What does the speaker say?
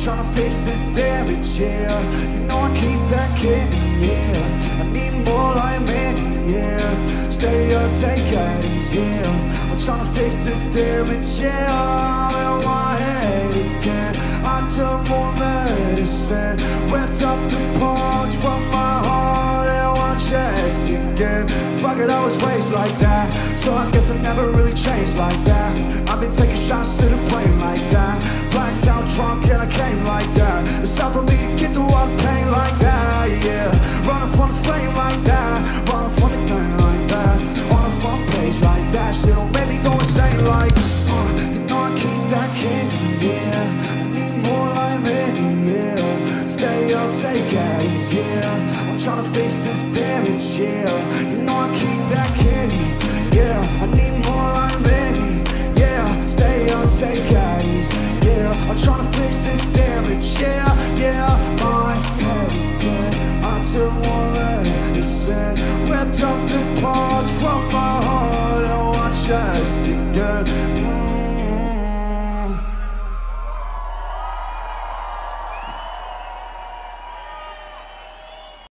tryna fix this damage, yeah. You know I keep that candy, yeah. I need more like Mandy, yeah. Stay up, take caddies, yeah. I'm tryna fix this damage, yeah. I'm in my head again. I took more medicine, ripped up the parts from my heart and my chest again. Fuck it, I was raised like that, so I guess I never really changed like that. I've been taking shots to the brain like that, blacked out drunk and I came like that. It's time for me to get through all the pain like that, yeah. Running from the flame like that, running from the pain like that. On the front page like that, shit don't make me go insane like you know I keep that candy, yeah. I need more like Mandy, yeah. Stay up, take caddies, yeah. I'm tryna fix this damage, yeah. You know I keep that candy, yeah. I need more like Mandy, yeah. Stay up, take caddies, yeah. I'm tryna fix this damage, yeah, yeah. My head again, I took more medicine, ripped up the